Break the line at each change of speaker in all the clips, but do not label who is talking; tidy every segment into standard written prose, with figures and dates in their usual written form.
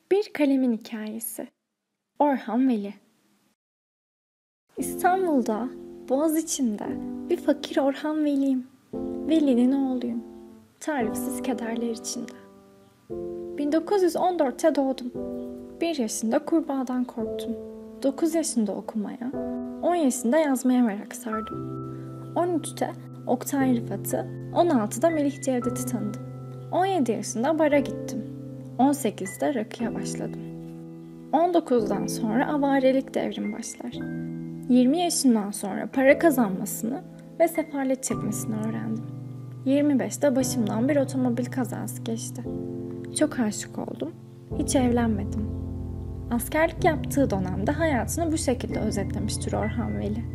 Bir kalemin hikayesi. Orhan Veli. İstanbul'da, Boğaziçi'nde bir fakir Orhan Veli'yim. Veli'nin oğluyum. Tarifsiz kederler içinde. 1914'te doğdum. 1 yaşında kurbağadan korktum. 9 yaşında okumaya, 10 yaşında yazmaya merak sardım. 13'te Oktay Rıfat'ı, 16'da Melih Cevdet'i tanıdım. 17 yaşında bara gittim. 18'de rakıya başladım. 19'dan sonra avarelik devrim başlar. 20 yaşından sonra para kazanmasını ve sefalet çekmesini öğrendim. 25'te başımdan bir otomobil kazası geçti. Çok aşık oldum. Hiç evlenmedim. Askerlik yaptığı dönemde hayatını bu şekilde özetlemiştir Orhan Veli.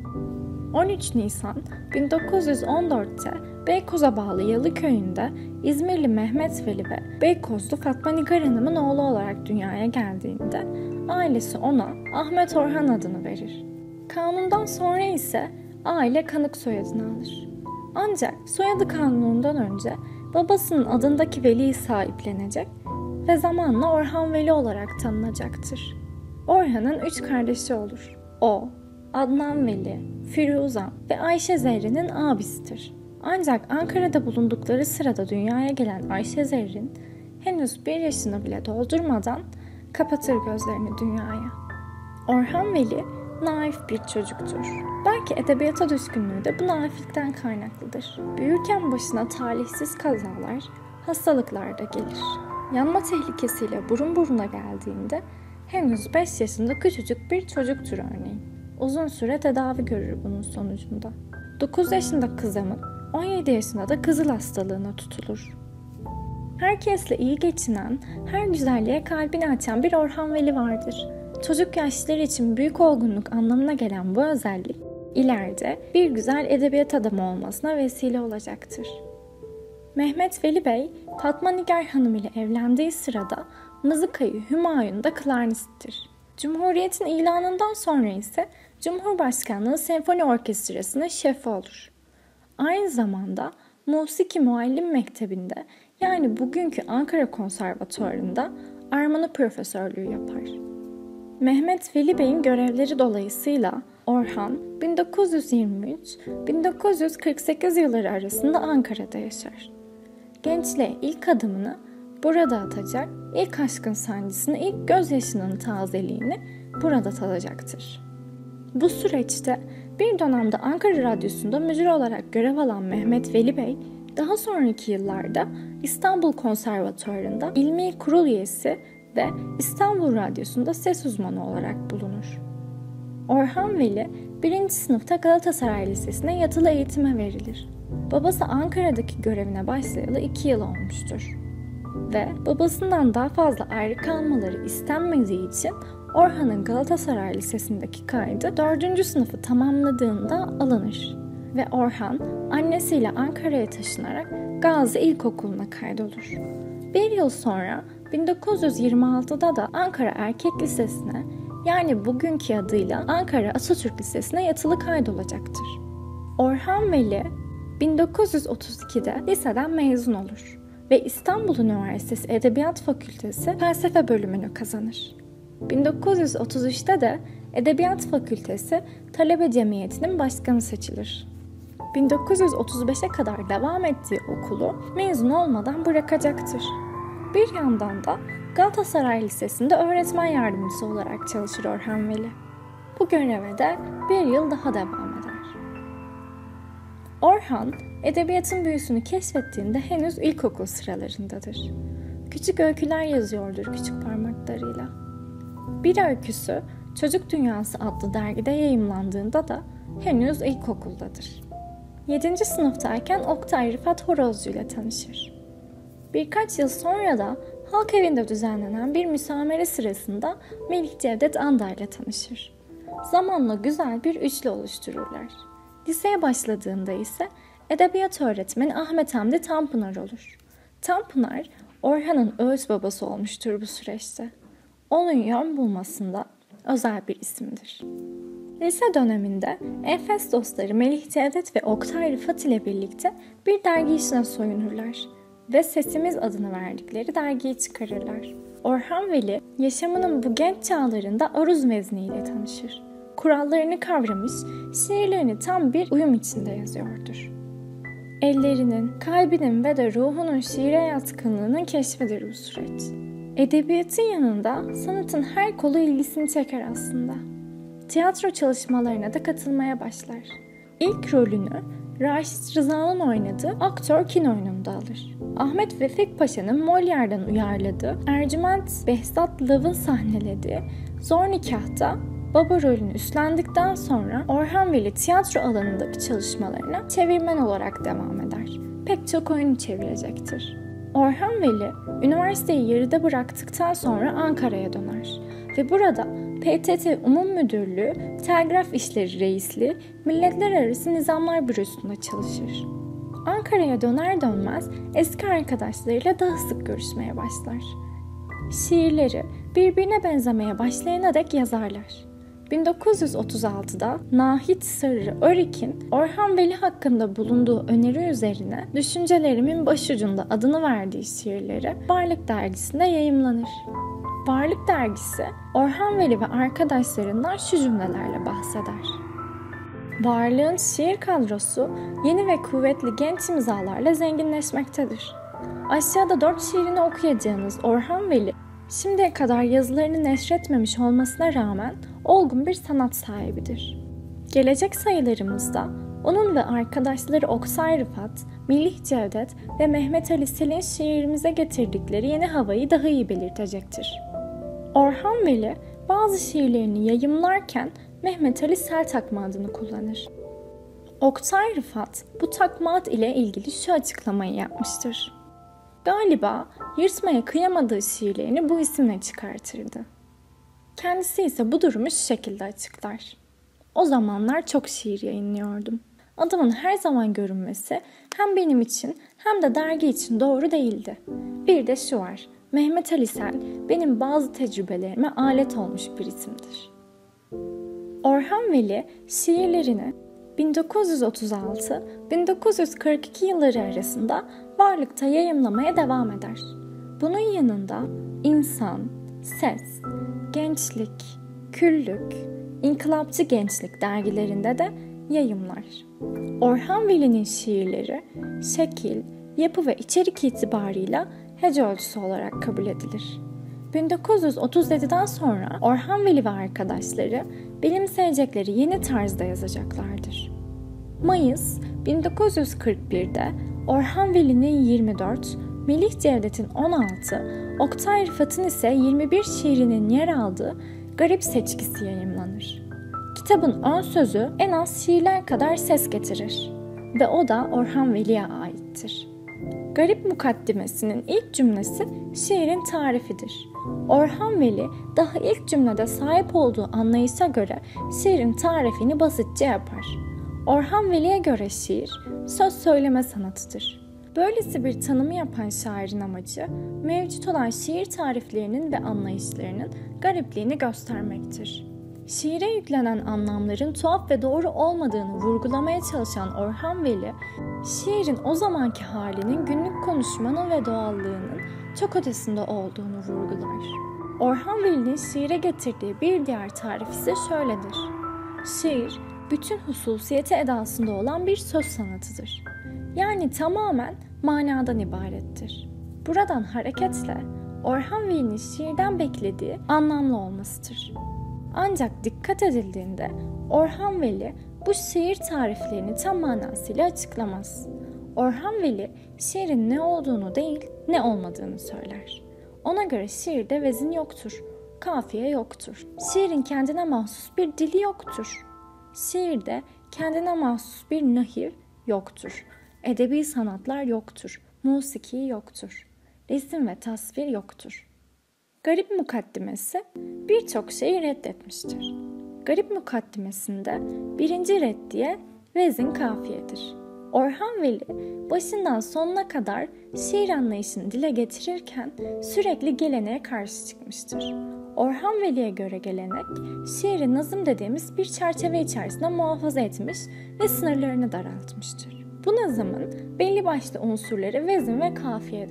13 Nisan 1914'te Beykoz'a bağlı Yalıköy'ünde İzmirli Mehmet Veli ve Beykozlu Fatma Nigar Hanım'ın oğlu olarak dünyaya geldiğinde ailesi ona Ahmet Orhan adını verir. Kanundan sonra ise aile Kanık soyadını alır. Ancak soyadı kanunundan önce babasının adındaki Veli'yi sahiplenecek ve zamanla Orhan Veli olarak tanınacaktır. Orhan'ın 3 kardeşi olur. O, Adnan Veli, Firuzan ve Ayşe Zerrin'in abisidir. Ancak Ankara'da bulundukları sırada dünyaya gelen Ayşe Zerrin henüz 1 yaşını bile doldurmadan kapatır gözlerini dünyaya. Orhan Veli naif bir çocuktur. Belki edebiyata düşkünlüğü de bu naiflikten kaynaklıdır. Büyürken başına talihsiz kazalar, hastalıklar da gelir. Yanma tehlikesiyle burun buruna geldiğinde henüz 5 yaşında küçücük bir çocuktur örneğin. Uzun süre tedavi görür bunun sonucunda. 9 yaşında kızamık, 17 yaşında da kızıl hastalığına tutulur. Herkesle iyi geçinen, her güzelliğe kalbini açan bir Orhan Veli vardır. Çocuk yaşları için büyük olgunluk anlamına gelen bu özellik, ileride bir güzel edebiyat adamı olmasına vesile olacaktır. Mehmet Veli Bey, Fatma Nigar Hanım ile evlendiği sırada mızıkayı Hümayun'da klarnisttir. Cumhuriyet'in ilanından sonra ise Cumhurbaşkanlığı Senfoni Orkestrası'nın şefi olur. Aynı zamanda Musiki Muallim Mektebi'nde yani bugünkü Ankara Konservatuvarı'nda armoni profesörlüğü yapar. Mehmet Veli Bey'in görevleri dolayısıyla Orhan 1923-1948 yılları arasında Ankara'da yaşar. Gençliğe ilk adımını burada atacak, ilk aşkın sancısını, ilk gözyaşının tazeliğini burada tadacaktır. Bu süreçte bir dönemde Ankara Radyosu'nda müdür olarak görev alan Mehmet Veli Bey, daha sonraki yıllarda İstanbul Konservatuvarı'nda ilmi kurul üyesi ve İstanbul Radyosu'nda ses uzmanı olarak bulunur. Orhan Veli 1. sınıfta Galatasaray Lisesi'ne yatılı eğitime verilir. Babası Ankara'daki görevine başlayalı 2 yıl olmuştur. Ve babasından daha fazla ayrı kalmaları istenmediği için Orhan'ın Galatasaray Lisesi'ndeki kaydı 4. sınıfı tamamladığında alınır. Ve Orhan annesiyle Ankara'ya taşınarak Gazi İlkokulu'na kaydolur. 1 yıl sonra 1926'da da Ankara Erkek Lisesi'ne yani bugünkü adıyla Ankara Atatürk Lisesi'ne yatılı kaydolacaktır. Orhan Veli 1932'de liseden mezun olur ve İstanbul Üniversitesi Edebiyat Fakültesi Felsefe bölümünü kazanır. 1933'te de Edebiyat Fakültesi Talebe Cemiyeti'nin başkanı seçilir. 1935'e kadar devam ettiği okulu mezun olmadan bırakacaktır. Bir yandan da Galatasaray Lisesi'nde öğretmen yardımcısı olarak çalışır Orhan Veli. Bu göreve de 1 yıl daha devam eder. Orhan, edebiyatın büyüsünü keşfettiğinde henüz ilkokul sıralarındadır. Küçük öyküler yazıyordur küçük parmaklarıyla. Bir öyküsü Çocuk Dünyası adlı dergide yayımlandığında da henüz ilkokuldadır. 7. sınıftayken Oktay Rıfat Horozcu ile tanışır. Birkaç yıl sonra da Halk Evi'nde düzenlenen bir müsamere sırasında Melih Cevdet Anda ile tanışır. Zamanla güzel bir üçlü oluştururlar. Liseye başladığında ise edebiyat öğretmeni Ahmet Hamdi Tanpınar olur. Tanpınar, Orhan'ın öğüt babası olmuştur bu süreçte. Onun yön bulmasında özel bir isimdir. Lise döneminde Enfes dostları Melih Cevdet ve Oktay Rıfat ile birlikte bir dergi işine soyunurlar ve Sesimiz adını verdikleri dergiyi çıkarırlar. Orhan Veli, yaşamının bu genç çağlarında aruz vezniyle tanışır. Kurallarını kavramış, şiirlerini tam bir uyum içinde yazıyordur. Ellerinin, kalbinin ve de ruhunun şiire yatkınlığının keşfidir bu süreç. Edebiyatın yanında sanatın her kolu ilgisini çeker aslında. Tiyatro çalışmalarına da katılmaya başlar. İlk rolünü Raşit Rıza'nın oynadığı Aktör Kin oyununda alır. Ahmet Vefik Paşa'nın Molière'den uyarladığı, Ercüment Behzat Lav'ın sahnelediği Zor Nikah'ta baba rolünü üstlendikten sonra Orhan Veli tiyatro alanındaki çalışmalarına çevirmen olarak devam eder. Pek çok oyun çevirecektir. Orhan Veli, üniversiteyi yarıda bıraktıktan sonra Ankara'ya döner ve burada PTT Umum Müdürlüğü, Telgraf İşleri Reisliği, Milletler Arası Nizamlar Bürosu'nda çalışır. Ankara'ya döner dönmez eski arkadaşlarıyla daha sık görüşmeye başlar. Şiirleri birbirine benzemeye başlayana dek yazarlar. 1936'da Nahit Sarı Örik'in Orhan Veli hakkında bulunduğu öneri üzerine Düşüncelerimin Başucunda adını verdiği şiirleri Varlık Dergisi'nde yayımlanır. Varlık Dergisi, Orhan Veli ve arkadaşlarından şu cümlelerle bahseder. Varlığın şiir kadrosu yeni ve kuvvetli genç imzalarla zenginleşmektedir. Aşağıda 4 şiirini okuyacağınız Orhan Veli, şimdiye kadar yazılarını neşretmemiş olmasına rağmen olgun bir sanat sahibidir. Gelecek sayılarımızda onun ve arkadaşları Oksay Rıfat, Melih Cevdet ve Mehmet Ali Selin şiirimize getirdikleri yeni havayı daha iyi belirtecektir. Orhan Veli bazı şiirlerini yayımlarken Mehmet Ali Sel takma adını kullanır. Oktay Rıfat bu takma ad ile ilgili şu açıklamayı yapmıştır. Galiba yırtmaya kıyamadığı şiirlerini bu isimle çıkartırdı. Kendisi ise bu durumu şu şekilde açıklar. O zamanlar çok şiir yayınlıyordum. Adımın her zaman görünmesi hem benim için hem de dergi için doğru değildi. Bir de şu var, Mehmet Ali Sel benim bazı tecrübelerime alet olmuş bir isimdir. Orhan Veli şiirlerini 1936-1942 yılları arasında Varlık'ta yayımlamaya devam eder. Bunun yanında İnsan, Ses, Gençlik, Küllük, İnkılapçı Gençlik dergilerinde de yayımlar. Orhan Veli'nin şiirleri şekil, yapı ve içerik itibarıyla hece ölçüsü olarak kabul edilir. 1937'den sonra Orhan Veli ve arkadaşları benimseyecekleri yeni tarzda yazacaklardır. Mayıs 1941'de Orhan Veli'nin 24, Melih Cevdet'in 16, Oktay Rıfat'ın ise 21 şiirinin yer aldığı Garip Seçkisi yayımlanır. Kitabın ön sözü en az şiirler kadar ses getirir ve o da Orhan Veli'ye aittir. Garip mukaddimesinin ilk cümlesi şiirin tarifidir. Orhan Veli daha ilk cümlede sahip olduğu anlayışa göre şiirin tarifini basitçe yapar. Orhan Veli'ye göre şiir, söz söyleme sanatıdır. Böylesi bir tanımı yapan şairin amacı, mevcut olan şiir tariflerinin ve anlayışlarının garipliğini göstermektir. Şiire yüklenen anlamların tuhaf ve doğru olmadığını vurgulamaya çalışan Orhan Veli, şiirin o zamanki halinin günlük konuşmanın ve doğallığının çok ötesinde olduğunu vurgular. Orhan Veli'nin şiire getirdiği bir diğer tarif ise şöyledir. Şiir, bütün hususiyeti edasında olan bir söz sanatıdır. Yani tamamen manadan ibarettir. Buradan hareketle Orhan Veli'nin şiirden beklediği anlamlı olmasıdır. Ancak dikkat edildiğinde Orhan Veli bu şiir tariflerini tam manasıyla açıklamaz. Orhan Veli şiirin ne olduğunu değil, ne olmadığını söyler. Ona göre şiirde vezin yoktur, kafiye yoktur. Şiirin kendine mahsus bir dili yoktur. Şiirde kendine mahsus bir nahiv yoktur. Edebi sanatlar yoktur. Musiki yoktur. Resim ve tasvir yoktur. Garip mukaddimesi birçok şeyi reddetmiştir. Garip mukaddimesinde birinci reddiye vezin kafiyedir. Orhan Veli başından sonuna kadar şiir anlayışını dile getirirken sürekli geleneğe karşı çıkmıştır. Orhan Veli'ye göre gelenek, şiiri nazım dediğimiz bir çerçeve içerisinde muhafaza etmiş ve sınırlarını daraltmıştır. Bu nazımın belli başlı unsurları vezin ve kafiyedir.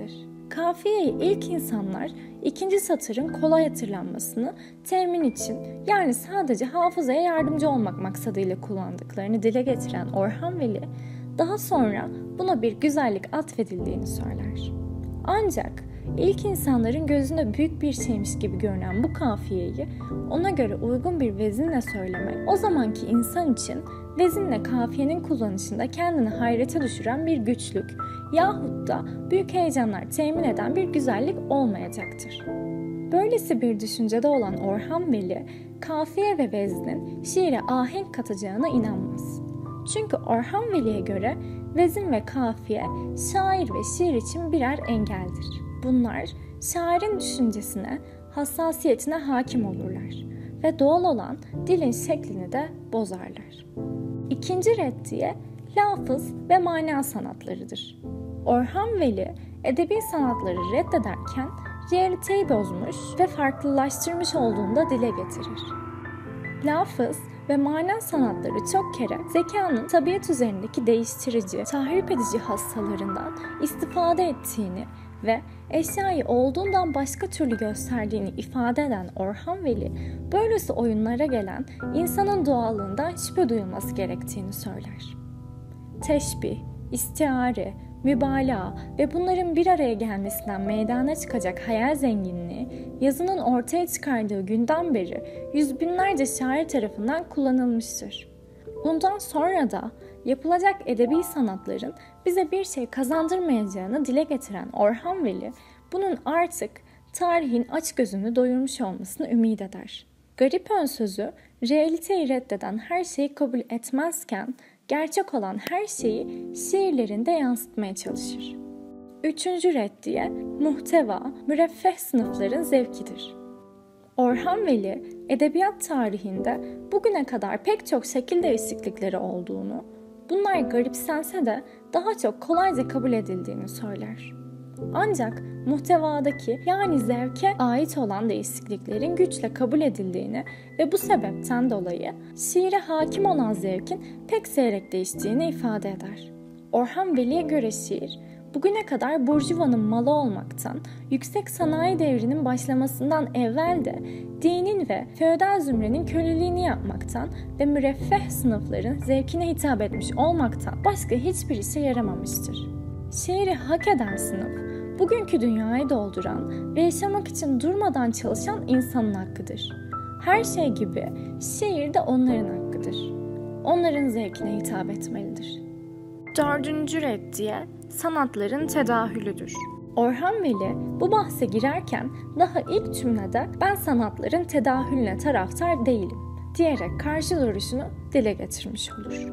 Kafiyeyi ilk insanlar ikinci satırın kolay hatırlanmasını temin için, yani sadece hafızaya yardımcı olmak maksadıyla kullandıklarını dile getiren Orhan Veli, daha sonra buna bir güzellik atfedildiğini söyler. Ancak ilk insanların gözünde büyük bir şeymiş gibi görünen bu kafiyeyi ona göre uygun bir vezinle söylemek, o zamanki insan için vezinle kafiyenin kullanışında kendini hayrete düşüren bir güçlük yahut da büyük heyecanlar temin eden bir güzellik olmayacaktır. Böylesi bir düşüncede olan Orhan Veli, kafiye ve veznin şiire ahenk katacağına inanmaz. Çünkü Orhan Veli'ye göre vezin ve kafiye şair ve şiir için birer engeldir. Bunlar şairin düşüncesine, hassasiyetine hakim olurlar ve doğal olan dilin şeklini de bozarlar. İkinci reddiye lafız ve mana sanatlarıdır. Orhan Veli edebi sanatları reddederken realiteyi bozmuş ve farklılaştırmış olduğunu da dile getirir. Lafız ve mana sanatları çok kere zekanın tabiat üzerindeki değiştirici, tahrip edici hassalarından istifade ettiğini ve eşyayı olduğundan başka türlü gösterdiğini ifade eden Orhan Veli, böylesi oyunlara gelen insanın doğallığından şüphe duyulması gerektiğini söyler. Teşbih, istiare, mübalağa ve bunların bir araya gelmesinden meydana çıkacak hayal zenginliği, yazının ortaya çıkardığı günden beri yüz binlerce şair tarafından kullanılmıştır. Bundan sonra da yapılacak edebi sanatların bize bir şey kazandırmayacağını dile getiren Orhan Veli, bunun artık tarihin açgözünü doyurmuş olmasını ümit eder. Garip ön sözü, realiteyi reddeden her şeyi kabul etmezken, gerçek olan her şeyi şiirlerinde yansıtmaya çalışır. Üçüncü reddiye, muhteva, müreffeh sınıfların zevkidir. Orhan Veli, edebiyat tarihinde bugüne kadar pek çok şekil değişiklikleri olduğunu, bunlar garipsense de daha çok kolayca kabul edildiğini söyler. Ancak muhtevadaki, yani zevke ait olan değişikliklerin güçle kabul edildiğini ve bu sebepten dolayı şiire hakim olan zevkin pek seyrek değiştiğini ifade eder. Orhan Veli'ye göre şiir, bugüne kadar burjuvanın malı olmaktan, yüksek sanayi devrinin başlamasından evvel de dinin ve feodal zümrenin köleliğini yapmaktan ve müreffeh sınıfların zevkine hitap etmiş olmaktan başka hiçbir işe yaramamıştır. Şiiri hak eden sınıf, bugünkü dünyayı dolduran ve yaşamak için durmadan çalışan insanın hakkıdır. Her şey gibi şiir de onların hakkıdır. Onların zevkine hitap etmelidir. Dördüncü reddiye, sanatların tedahülüdür. Orhan Veli bu bahse girerken daha ilk cümlede ben sanatların tedahülüne taraftar değilim diyerek karşı duruşunu dile getirmiş olur.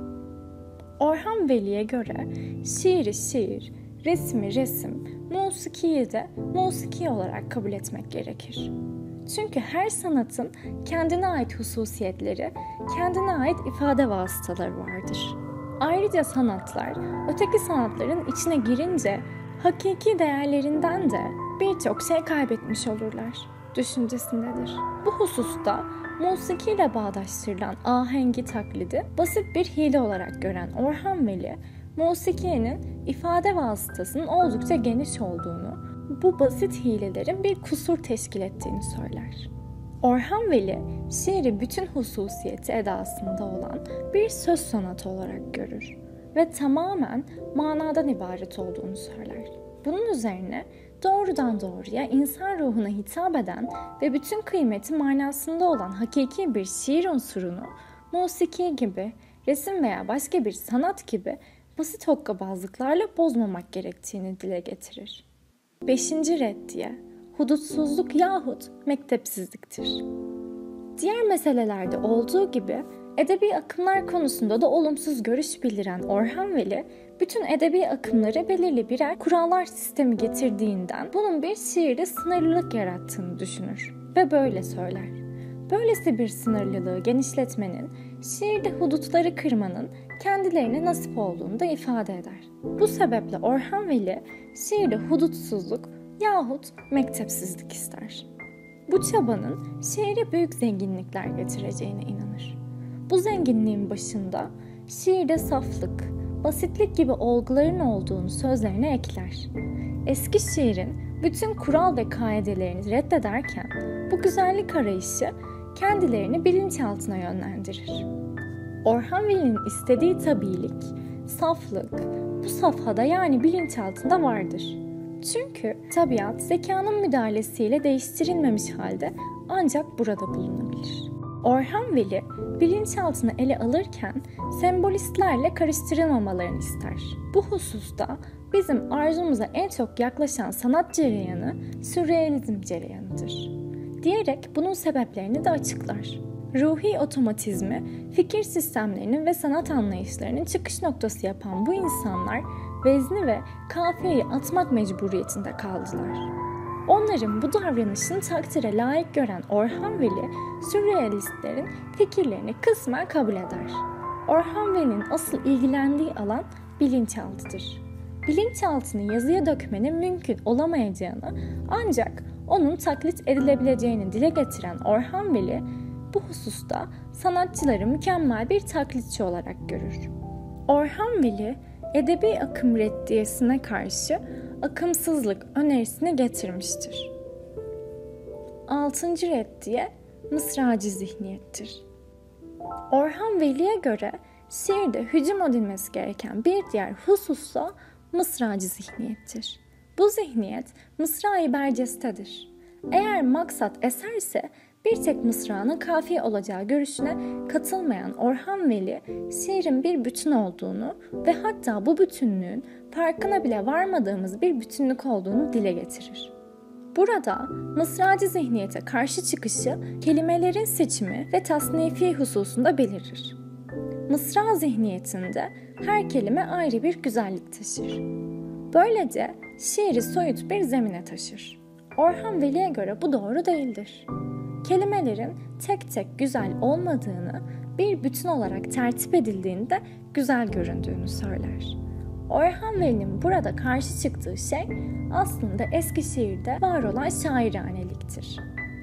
Orhan Veli'ye göre şiiri şiir, resmi resim, musikiyi de musiki olarak kabul etmek gerekir. Çünkü her sanatın kendine ait hususiyetleri, kendine ait ifade vasıtaları vardır. Ayrıca sanatlar, öteki sanatların içine girince hakiki değerlerinden de birçok şey kaybetmiş olurlar düşüncesindedir. Bu hususta musikiyle bağdaştırılan ahengi taklidi basit bir hile olarak gören Orhan Veli, musikinin ifade vasıtasının oldukça geniş olduğunu, bu basit hilelerin bir kusur teşkil ettiğini söyler. Orhan Veli, şiiri bütün hususiyeti edasında olan bir söz sanatı olarak görür ve tamamen manadan ibaret olduğunu söyler. Bunun üzerine doğrudan doğruya insan ruhuna hitap eden ve bütün kıymeti manasında olan hakiki bir şiir unsurunu musiki gibi, resim veya başka bir sanat gibi basit hokkabazlıklarla bozmamak gerektiğini dile getirir. 5. reddiye, hudutsuzluk yahut mektepsizliktir. Diğer meselelerde olduğu gibi edebi akımlar konusunda da olumsuz görüş bildiren Orhan Veli, bütün edebi akımlara belirli birer kurallar sistemi getirdiğinden bunun bir şiirde sınırlılık yarattığını düşünür ve böyle söyler. Böylesi bir sınırlılığı genişletmenin, şiirde hudutları kırmanın kendilerine nasip olduğunu da ifade eder. Bu sebeple Orhan Veli şiirde hudutsuzluk yahut mektepsizlik ister. Bu çabanın şiire büyük zenginlikler getireceğine inanır. Bu zenginliğin başında şiirde saflık, basitlik gibi olguların olduğunu sözlerine ekler. eski şiirin bütün kural ve kaidelerini reddederken bu güzellik arayışı kendilerini bilinçaltına yönlendirir. Orhan Veli'nin istediği tabiilik, saflık bu safhada yani bilinçaltında vardır. Çünkü tabiat zekanın müdahalesiyle değiştirilmemiş halde ancak burada bulunabilir. Orhan Veli bilinçaltını ele alırken sembolistlerle karıştırılmamalarını ister. Bu hususta bizim arzumuza en çok yaklaşan sanat cereyanı sürrealizm cereyanıdır diyerek bunun sebeplerini de açıklar. Ruhi otomatizmi, fikir sistemlerinin ve sanat anlayışlarının çıkış noktası yapan bu insanlar vezni ve kafiyeyi atmak mecburiyetinde kaldılar. Onların bu davranışını takdire layık gören Orhan Veli, sürrealistlerin fikirlerini kısmen kabul eder. Orhan Veli'nin asıl ilgilendiği alan bilinçaltıdır. Bilinçaltını yazıya dökmenin mümkün olamayacağını ancak onun taklit edilebileceğini dile getiren Orhan Veli, bu hususta sanatçıları mükemmel bir taklitçi olarak görür. Orhan Veli, edebi akım reddiyesine karşı akımsızlık önerisini getirmiştir. 6. reddiye mısracı zihniyettir. Orhan Veli'ye göre şiirde hücum edilmesi gereken bir diğer husussa mısracı zihniyettir. Bu zihniyet mısra-i bercestedir. Eğer maksat eserse bir tek mısranın kafiye olacağı görüşüne katılmayan Orhan Veli, şiirin bir bütün olduğunu ve hatta bu bütünlüğün farkına bile varmadığımız bir bütünlük olduğunu dile getirir. Burada mısracı zihniyete karşı çıkışı kelimelerin seçimi ve tasnifi hususunda belirir. Mısra zihniyetinde her kelime ayrı bir güzellik taşır. Böylece şiiri soyut bir zemine taşır. Orhan Veli'ye göre bu doğru değildir. Kelimelerin tek tek güzel olmadığını, bir bütün olarak tertip edildiğinde güzel göründüğünü söyler. Orhan Veli'nin burada karşı çıktığı şey aslında eski şiirde var olan şairaneliktir.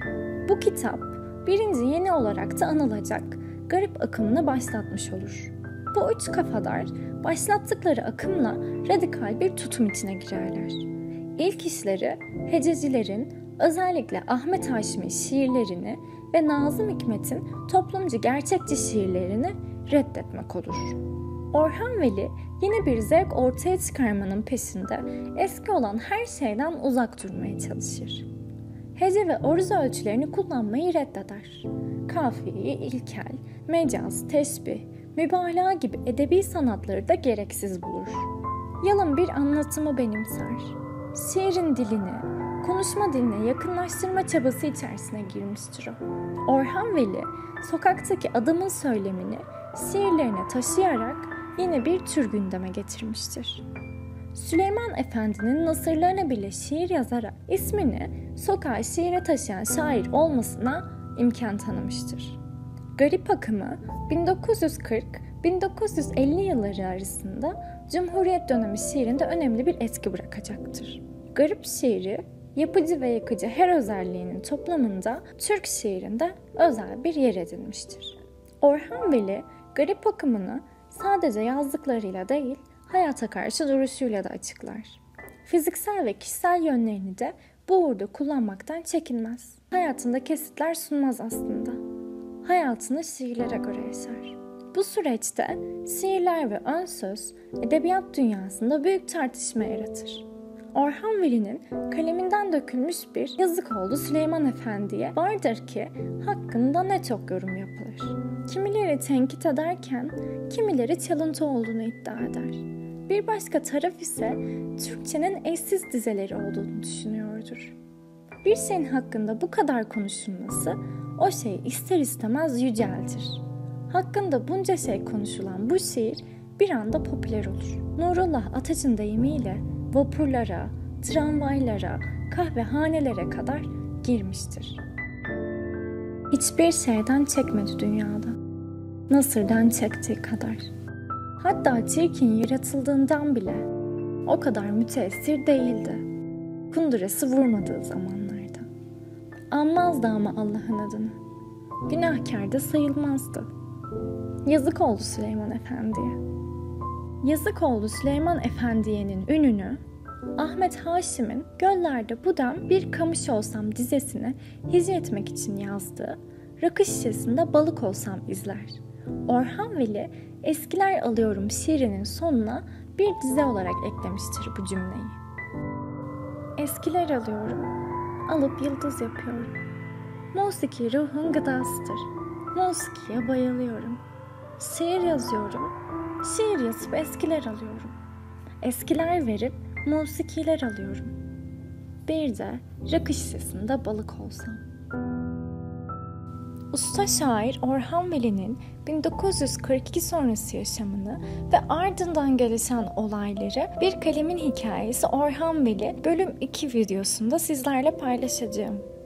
Bu kitap birinci yeni olarak da anılacak garip akımını başlatmış olur. Bu üç kafadar başlattıkları akımla radikal bir tutum içine girerler. İlk işleri hececilerin özellikle Ahmet Haşim'in şiirlerini ve Nazım Hikmet'in toplumcu gerçekçi şiirlerini reddetmek olur. Orhan Veli yeni bir zevk ortaya çıkarmanın peşinde eski olan her şeyden uzak durmaya çalışır. Hece ve oruz ölçülerini kullanmayı reddeder. Kafiyeyi ilkel, mecaz, teşbih, mübalağa gibi edebi sanatları da gereksiz bulur. Yalın bir anlatımı benimser. Şiirin dilini, konuşma diline yakınlaştırma çabası içerisine girmiştir o. Orhan Veli, sokaktaki adamın söylemini şiirlerine taşıyarak yine bir tür gündeme getirmiştir. Süleyman Efendi'nin nasırlarına bile şiir yazarak ismini sokağa şiire taşıyan şair olmasına imkan tanımıştır. Garip akımı 1940-1950 yılları arasında Cumhuriyet dönemi şiirinde önemli bir etki bırakacaktır. Garip şiiri, yapıcı ve yakıcı her özelliğinin toplamında Türk şiirinde özel bir yer edinmiştir. Orhan Veli, garip akımını sadece yazdıklarıyla değil, hayata karşı duruşuyla da açıklar. Fiziksel ve kişisel yönlerini de bu uğurda kullanmaktan çekinmez. Hayatında kesitler sunmaz aslında. Hayatını şiirlere göre yaşar. Bu süreçte şiirler ve ön söz edebiyat dünyasında büyük tartışma yaratır. Orhan Veli'nin kaleminden dökülmüş bir yazık oldu Süleyman Efendi'ye vardır ki hakkında ne çok yorum yapılır. Kimileri tenkit ederken kimileri çalıntı olduğunu iddia eder. Bir başka taraf ise Türkçenin eşsiz dizeleri olduğunu düşünüyordur. Bir şeyin hakkında bu kadar konuşulması o şeyi ister istemez yüceltir. Hakkında bunca şey konuşulan bu şiir bir anda popüler olur. Nurullah Ataç'ın deyimiyle vapurlara, tramvaylara, kahvehanelere kadar girmiştir. Hiçbir şeyden çekmedi dünyada. Nasır'dan çektiği kadar. Hatta çirkin yaratıldığından bile o kadar müteessir değildi. Kundurası vurmadığı zamanlarda. Anmazdı ama Allah'ın adını. Günahkar da sayılmazdı. Yazık oldu Süleyman Efendi'ye. Yazık oldu Süleyman Efendi'nin ününü Ahmet Haşim'in Göllerde Budem Bir Kamış Olsam dizesini hizmet etmek için yazdığı Rakı Şişesinde Balık Olsam izler. Orhan Veli Eskiler Alıyorum şiirinin sonuna bir dize olarak eklemiştir bu cümleyi. Eskiler alıyorum, alıp yıldız yapıyorum. Musiki ruhun gıdasıdır. Musikiye bayılıyorum. Şiir yazıyorum, şiir yazıp eskiler alıyorum. Eskiler verip musikiler alıyorum. Bir de rakı şişesinde balık olsam. Usta şair Orhan Veli'nin 1942 sonrası yaşamını ve ardından gelişen olayları Bir Kalemin Hikayesi Orhan Veli bölüm 2 videosunda sizlerle paylaşacağım.